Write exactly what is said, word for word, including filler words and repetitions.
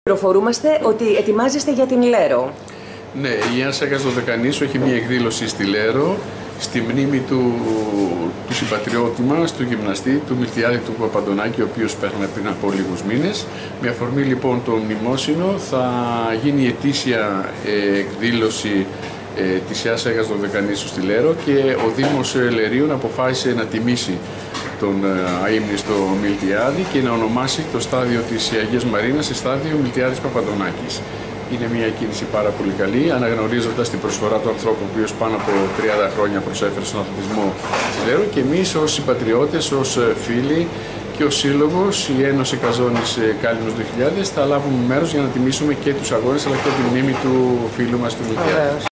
Πληροφορούμαστε ότι ετοιμάζεστε για την Λέρο. Ναι, η Ιάννης Σέγας Δωδεκανήσου έχει μια εκδήλωση στη Λέρο, στη μνήμη του, του συμπατριώτη μας, του γυμναστή, του Μιλτιάδη του Παπαντονάκη, ο οποίος πέθανε πριν από λίγους μήνες. Με αφορμή λοιπόν το μνημόσυνο θα γίνει η ετήσια ε, εκδήλωση ε, της Ιάννης Σέγας Δωδεκανήσου στη Λέρο και ο Δήμος Λερίων αποφάσισε να τιμήσει τον αείμνηστο Μιλτιάδη και να ονομάσει το στάδιο της Αγίας Μαρίνας σε στάδιο Μιλτιάδης Παπαντονάκης. Είναι μια κίνηση πάρα πολύ καλή, αναγνωρίζοντας την προσφορά του ανθρώπου, ο οποίος πάνω από τριάντα χρόνια προσέφερε στον αθλητισμό της Λέρο, και εμείς ως συμπατριώτες, ως φίλοι και ως σύλλογος, η Ένωση Καζόνης Κάλυμνος δύο χιλιάδες, θα λάβουμε μέρος για να τιμήσουμε και τους αγώνες αλλά και τη μνήμη του φίλου μας του Μιλτιάδη.